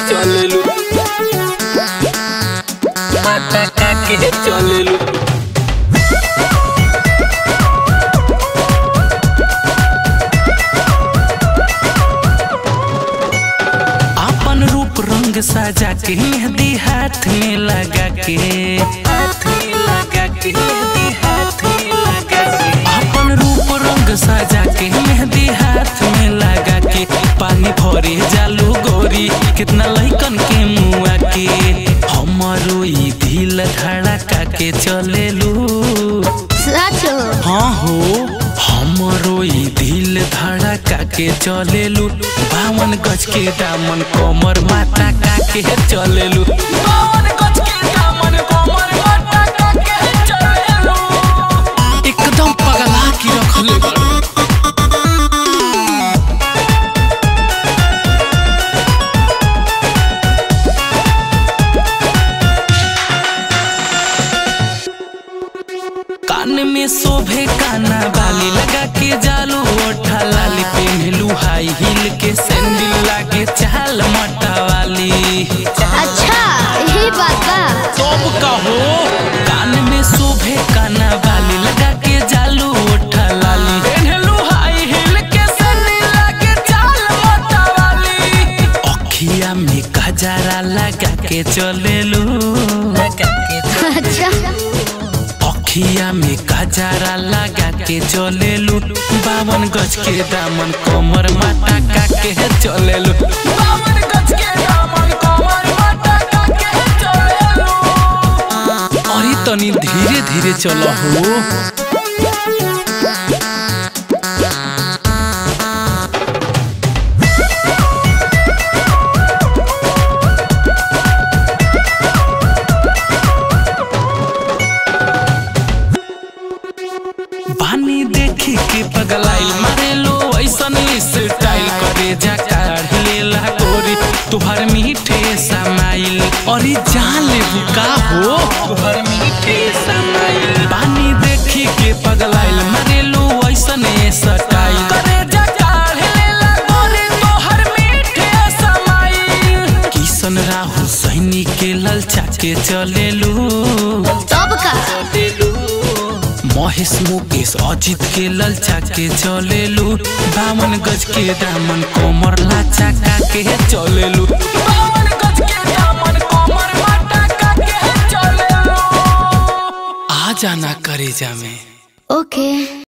चलेलू, मटका के चलेलू। अपन रूप रंग सजा के मेहंदी हाथ में लगा के, हाथ में लगा के, मेहंदी हाथ में लगा के। अपन रूप रंग सजा के मेहंदी हाथ में लगा के पानी भरे जालू गोरी कितना लइकन के मुआ के। हमारो ई दिल धड़का के चलेलू, हाँ हो हमारो ई दिल धड़का के चलेलू। 52 गज के दामन कमर माता का के चलेलू, 52 गज के दामन कमर माता का के चलेलू। एकदम पगला की रखले बड़। कान में शोभे काना बाली लगा के जालू ओठा लाली पहनलू हाई हील के सैंडल लागे चाल मटा वाली। अच्छा यही बात बा सब कहो। कान में शोभे काना बाली लगा के जालू ओठा लाली पहनलू हाई हील के सैंडल लागे चाल मटा वाली। अखिया में गजरा लगा के चलेलू, अच्छा अखिया में गजरा लगा के चलेलू। 52 गज के दामन कमर माता का के चलेलू, 52 गज के दामन कमर माता का के चलेलू। अरे तनी धीरे धीरे चलो हो। बानी देखी के पगलाइल मारेलो ऐसन स्टाइल करे जा काढ़ लेला गोरी तुहर मीठे समाइल। अरे जान ले का हो तुहर मीठे समाइल। बानी देखी के पगलाइल मारेलो ऐसन स्टाइल करे जा काढ़ लेला गोरी तुहर मीठे समाइल। किशन राहुल सैनी के ललचा के चलेलू, तब का महेश मुकेश अजित के ललचा के चलेलू। 52 गज के दामन कमर लाचा का के चलेलू, 52 गज के दामन कमर लाचा का के चलेलू। आ जाना करे जा में ओके।